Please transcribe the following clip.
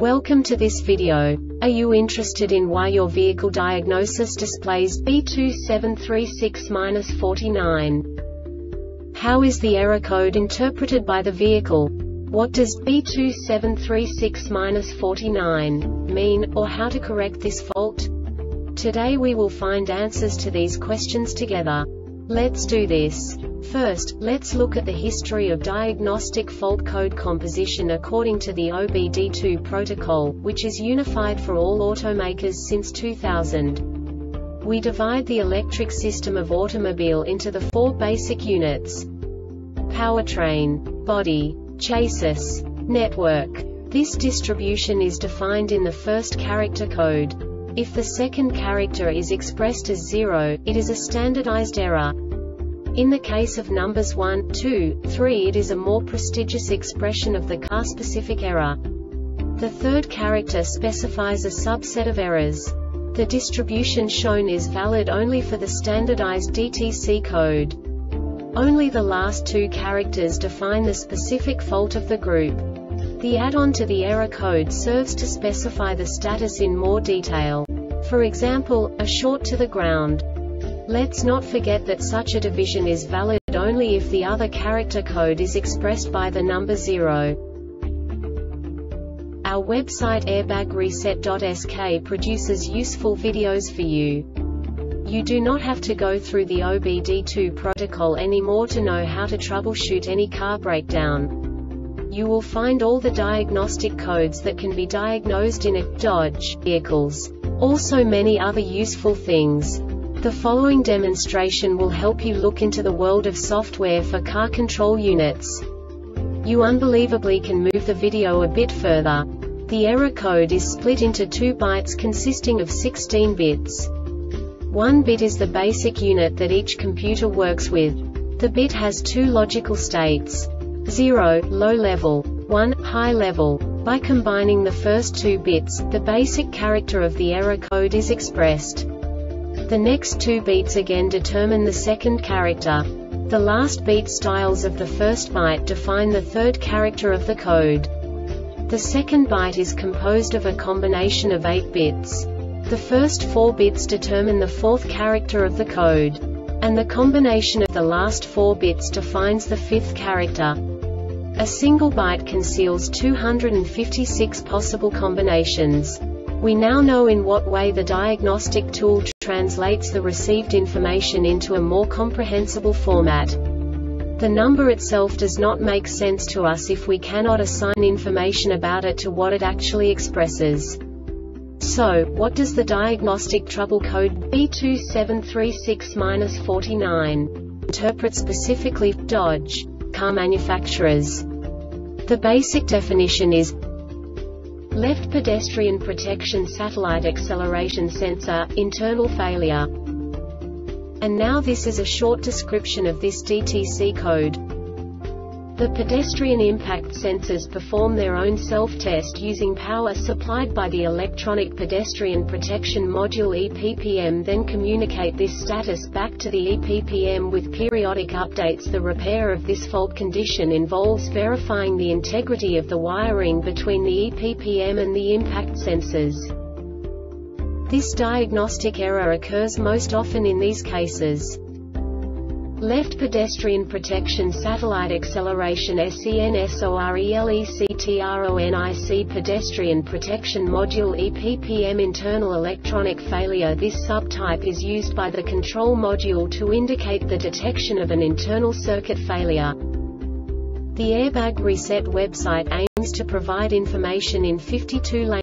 Welcome to this video. Are you interested in why your vehicle diagnosis displays B2736-49? How is the error code interpreted by the vehicle? What does B2736-49 mean, or how to correct this fault? Today we will find answers to these questions together. Let's do this. First, let's look at the history of diagnostic fault code composition according to the OBD2 protocol, which is unified for all automakers since 2000. We divide the electric system of automobile into the four basic units: powertrain, body, chassis, network. This distribution is defined in the first character code. If the second character is expressed as 0, it is a standardized error. In the case of numbers 1, 2, 3, it is a more prestigious expression of the car-specific error. The third character specifies a subset of errors. The distribution shown is valid only for the standardized DTC code. Only the last two characters define the specific fault of the group. The add-on to the error code serves to specify the status in more detail. For example, a short to the ground. Let's not forget that such a division is valid only if the other character code is expressed by the number 0. Our website airbagreset.sk produces useful videos for you. You do not have to go through the OBD2 protocol anymore to know how to troubleshoot any car breakdown. You will find all the diagnostic codes that can be diagnosed in a Dodge vehicles. Also many other useful things. The following demonstration will help you look into the world of software for car control units. You unbelievably can move the video a bit further. The error code is split into 2 bytes consisting of 16 bits. 1 bit is the basic unit that each computer works with. The bit has 2 logical states: 0, low level, 1, high level. By combining the first 2 bits, the basic character of the error code is expressed. The next 2 beats again determine the second character. The last beat styles of the first byte define the third character of the code. The second byte is composed of a combination of 8 bits. The first 4 bits determine the fourth character of the code. And the combination of the last 4 bits defines the fifth character. A single byte conceals 256 possible combinations. We now know in what way the diagnostic tool translates the received information into a more comprehensible format. The number itself does not make sense to us if we cannot assign information about it to what it actually expresses. So, what does the diagnostic trouble code B2736-49 interpret specifically for Dodge car manufacturers? The basic definition is: left pedestrian protection satellite acceleration sensor, internal failure. And now this is a short description of this DTC code. The pedestrian impact sensors perform their own self-test using power supplied by the Electronic Pedestrian Protection Module EPPM, then communicate this status back to the EPPM with periodic updates. The repair of this fault condition involves verifying the integrity of the wiring between the EPPM and the impact sensors. This diagnostic error occurs most often in these cases: left pedestrian protection satellite acceleration SENSORELECTRONIC pedestrian protection module EPPM internal electronic failure. This subtype is used by the control module to indicate the detection of an internal circuit failure. The Airbag Reset website aims to provide information in 52 languages.